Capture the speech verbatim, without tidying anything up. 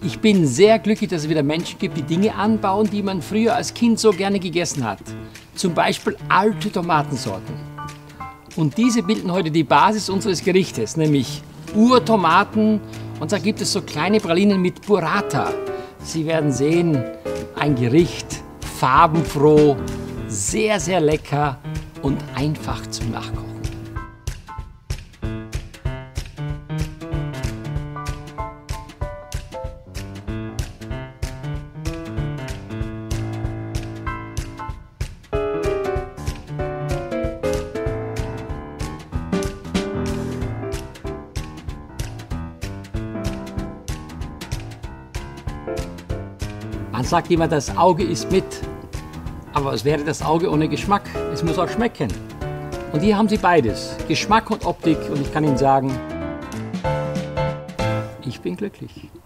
Ich bin sehr glücklich, dass es wieder Menschen gibt, die Dinge anbauen, die man früher als Kind so gerne gegessen hat. Zum Beispiel alte Tomatensorten. Und diese bilden heute die Basis unseres Gerichtes, nämlich Urtomaten. Und da gibt es so kleine Pralinen mit Burrata. Sie werden sehen, ein Gericht, farbenfroh, sehr, sehr lecker und einfach zum Nachkochen. Man sagt immer, das Auge isst mit, aber was wäre das Auge ohne Geschmack? Es muss auch schmecken. Und hier haben Sie beides, Geschmack und Optik, und ich kann Ihnen sagen, ich bin glücklich.